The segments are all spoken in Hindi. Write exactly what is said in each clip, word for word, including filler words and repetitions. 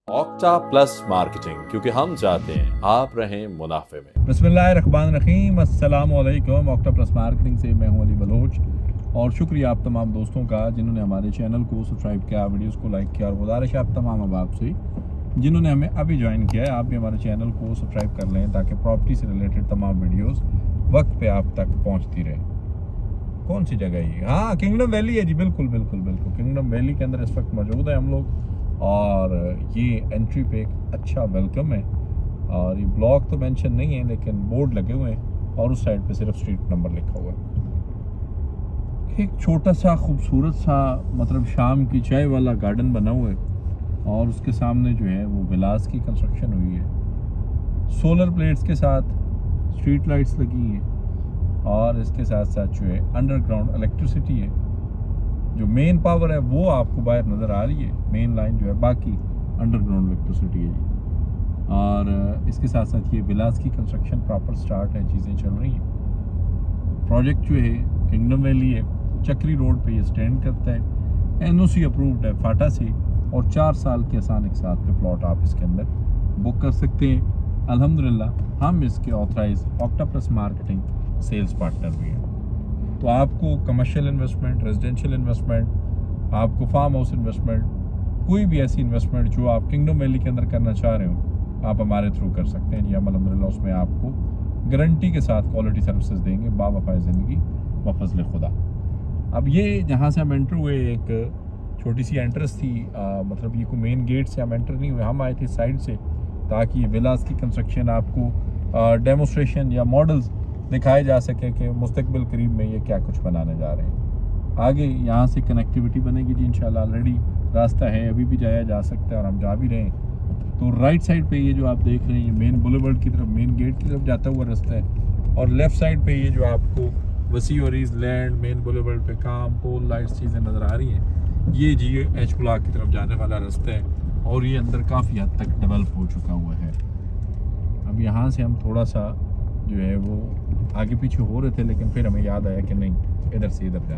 ऑक्टा प्लस मार्केटिंग, क्योंकि हम चाहते हैं आप रहें मुनाफे में। बिस्मिल्लाहिर्रहमानिर्रहीम, अस्सलाम वालेकुम। ऑक्टा प्लस मार्केटिंग से मैं हूं अली बलोच और शुक्रिया आप तमाम दोस्तों का जिन्होंने हमारे चैनल को सब्सक्राइब किया, वीडियोस को लाइक किया। और गुजारिश है आप तमाम अहबाब से जिन्होंने हमें अभी ज्वाइन किया है, आप भी हमारे चैनल को सब्सक्राइब कर लें ताकि प्रॉपर्टी से रिलेटेड तमाम वीडियोज़ वक्त पर आप तक पहुँचती रहे। कौन सी जगह है ये? हाँ, किंगडम वैली है जी, बिल्कुल बिल्कुल बिल्कुल किंगडम वैली के अंदर इस वक्त मौजूद है हम लोग। और ये एंट्री पे एक अच्छा वेलकम है और ये ब्लॉक तो मेंशन नहीं है लेकिन बोर्ड लगे हुए हैं और उस साइड पे सिर्फ स्ट्रीट नंबर लिखा हुआ है। एक छोटा सा खूबसूरत सा मतलब शाम की चाय वाला गार्डन बना हुआ है और उसके सामने जो है वो विलास की कंस्ट्रक्शन हुई है। सोलर प्लेट्स के साथ स्ट्रीट लाइट्स लगी हैं और इसके साथ साथ जो है अंडरग्राउंड इलेक्ट्रिसिटी है। जो मेन पावर है वो आपको बाहर नज़र आ रही है, मेन लाइन जो है, बाकी अंडरग्राउंड इलेक्ट्रिसिटी है जी। और इसके साथ साथ ये विलास की कंस्ट्रक्शन प्रॉपर स्टार्ट है, चीज़ें चल रही हैं। प्रोजेक्ट जो है किंगडम वैली है, चक्री रोड पे ये स्टैंड करता है, एनओसी अप्रूव्ड है फाटा से और चार साल के आसान एक साथ पे प्लॉट आप इसके अंदर बुक कर सकते हैं। अल्हम्दुलिल्लाह हम इसके authorize Octa Plus marketing sales partner भी हैं। तो आपको कमर्शियल इन्वेस्टमेंट, रेजिडेंशियल इन्वेस्टमेंट, आपको फार्म हाउस इन्वेस्टमेंट, कोई भी ऐसी इन्वेस्टमेंट जो आप किंगडम वैली के अंदर करना चाह रहे हो आप हमारे थ्रू कर सकते हैं जी। हम अल्हम्दुलिल्लाह उसमें आपको गारंटी के साथ क्वालिटी सर्विसेज देंगे बावफाए ज़िंदगी व फज़ल खुदा। अब ये जहाँ से हम एंटर हुए एक छोटी सी एंट्रेंस थी, आ, मतलब ये कोई मेन गेट से हम एंटर नहीं हुए, हम आए थे साइड से ताकि विलास की कंस्ट्रक्शन आपको डेमोस्ट्रेशन या मॉडल्स दिखाए जा सके कि मुस्तकबिल करीब में ये क्या कुछ बनाने जा रहे हैं। आगे यहाँ से कनेक्टिविटी बनेगी जी इंशाल्लाह। ऑलरेडी रास्ता है, अभी भी जाया जा सकता है और हम जा भी रहे हैं। तो राइट साइड पे ये जो आप देख रहे हैं ये मेन बुलेवर्ड की तरफ, मेन गेट की तरफ जाता हुआ रास्ता है और लेफ़्ट साइड पे ये जो आपको वसी और ईज लैंड, मेन बुलेवर्ड पे काम, पोल, लाइट्स चीज़ें नज़र आ रही हैं, ये जी एच ब्लॉक की तरफ जाने वाला रास्ता है और ये अंदर काफ़ी हद तक डेवलप हो चुका हुआ है। अब यहाँ से हम थोड़ा सा जो है वो आगे पीछे हो रहे थे लेकिन फिर हमें याद आया कि नहीं, इधर से इधर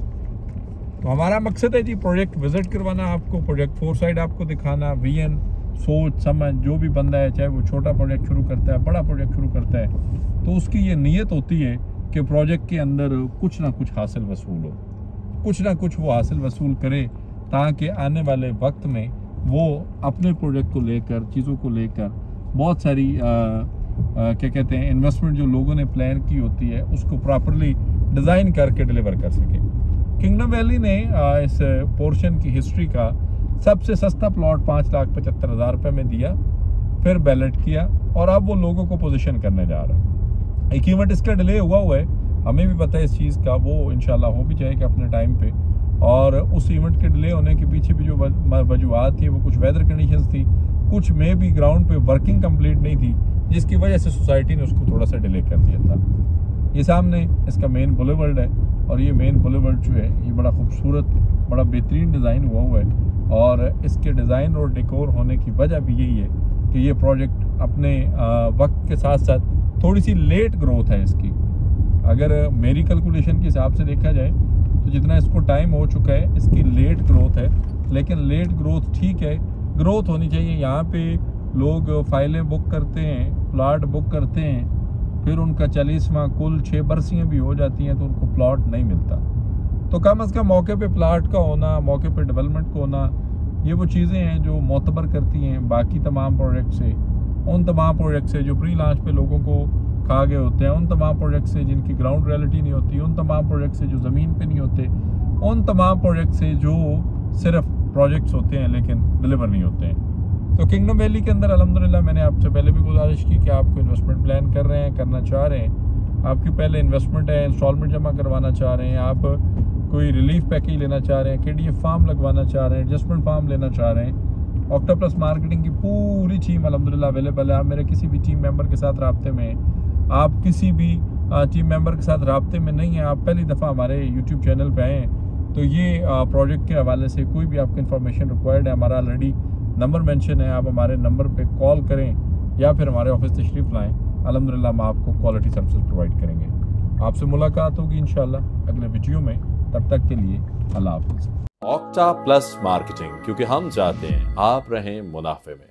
जाना। तो हमारा मकसद है जी प्रोजेक्ट विजिट करवाना, आपको प्रोजेक्ट फोर साइड आपको दिखाना। विजन, सोच, समझ जो भी बंदा है, चाहे वो छोटा प्रोजेक्ट शुरू करता है, बड़ा प्रोजेक्ट शुरू करता है, तो उसकी ये नीयत होती है कि प्रोजेक्ट के अंदर कुछ ना कुछ हासिल वसूल हो, कुछ ना कुछ वो हासिल वसूल करे ताकि आने वाले वक्त में वो अपने प्रोजेक्ट को लेकर, चीज़ों को लेकर बहुत सारी आ, आ, क्या कहते हैं इन्वेस्टमेंट जो लोगों ने प्लान की होती है उसको प्रॉपरली डिज़ाइन करके डिलीवर कर सके। किंगडम वैली ने आ, इस पोर्शन की हिस्ट्री का सबसे सस्ता प्लॉट पाँच लाख पचहत्तर हज़ार रुपये में दिया, फिर बैलेट किया और अब वो लोगों को पोजीशन करने जा रहा है। एक इवेंट इसका डिले हुआ हुआ है, हमें भी पता है इस चीज़ का, वो इंशाल्लाह हो भी जाएगा अपने टाइम पे। और उस इवेंट के डिले होने के पीछे भी जो वजूहत थी वो कुछ वेदर कंडीशंस थी, कुछ में भी ग्राउंड पे वर्किंग कंप्लीट नहीं थी जिसकी वजह से सोसाइटी ने उसको थोड़ा सा डिले कर दिया था। ये सामने इसका मेन बुलेवर्ड है और ये मेन बुलेवर्ड जो है ये बड़ा खूबसूरत, बड़ा बेहतरीन डिज़ाइन हुआ हुआ है और इसके डिज़ाइन और डेकोर होने की वजह भी यही है कि ये प्रोजेक्ट अपने वक्त के साथ साथ थोड़ी सी लेट ग्रोथ है इसकी। अगर मेरी कैलकुलेशन के हिसाब से देखा जाए तो जितना इसको टाइम हो चुका है इसकी लेट ग्रोथ है, लेकिन लेट ग्रोथ ठीक है, ग्रोथ होनी चाहिए। यहाँ पे लोग फाइलें बुक करते हैं, प्लाट बुक करते हैं, फिर उनका चालीसवां कुल छः बरसियाँ भी हो जाती हैं तो उनको प्लाट नहीं मिलता। तो कम अज़ कम मौके पे प्लाट का होना, मौके पे डेवलपमेंट का होना, ये वो चीज़ें हैं जो मोतबर करती हैं बाकी तमाम प्रोजेक्ट से, उन तमाम प्रोजेक्ट से जो प्री लॉन्च पे लोगों को खा गए होते हैं, उन तमाम प्रोजेक्ट से जिनकी ग्राउंड रियलिटी नहीं होती, उन तमाम प्रोजेक्ट से जो ज़मीन पे नहीं होते, उन तमाम प्रोजेक्ट से जो सिर्फ प्रोजेक्ट्स होते हैं लेकिन डिलीवर नहीं होते हैं। तो किंगडम वैली के अंदर अल्हम्दुलिल्लाह मैंने आपसे पहले भी गुजारिश की कि आपको इन्वेस्टमेंट प्लान कर रहे हैं, करना चाह रहे हैं, आपकी पहले इन्वेस्टमेंट है, इंस्टॉलमेंट जमा करवाना चाह रहे हैं, आप कोई रिलीफ पैकेज लेना चाह रहे हैं, के डी एफ फार्म लगवाना चाह रहे हैं, एडजस्टमेंट फार्म लेना चाह रहे हैं, ऑक्टा प्लस मार्केटिंग की पूरी टीम अल्हम्दुलिल्लाह अवेलेबल है। आप मेरे किसी भी टीम मेंबर के साथ रब्ते में हैं, आप किसी भी टीम मेंबर के साथ रब्ते में नहीं हैं, आप पहली दफ़ा हमारे यूट्यूब चैनल पर आए हैं, तो ये प्रोजेक्ट के हवाले से कोई भी आपको इन्फॉर्मेशन रिक्वायर्ड है, हमारा ऑलरेडी नंबर मेंशन है, आप हमारे नंबर पे कॉल करें या फिर हमारे ऑफिस तशरीफ़ लाएं, अल्हम्दुलिल्लाह हम आपको क्वालिटी सर्विसेज प्रोवाइड करेंगे। आपसे मुलाकात होगी इंशाल्लाह अगले वीडियो में, तब तक के लिए अल्लाह हाफ़िज़। ऑक्टा प्लस मार्केटिंग, क्योंकि हम चाहते हैं आप रहें मुनाफे में।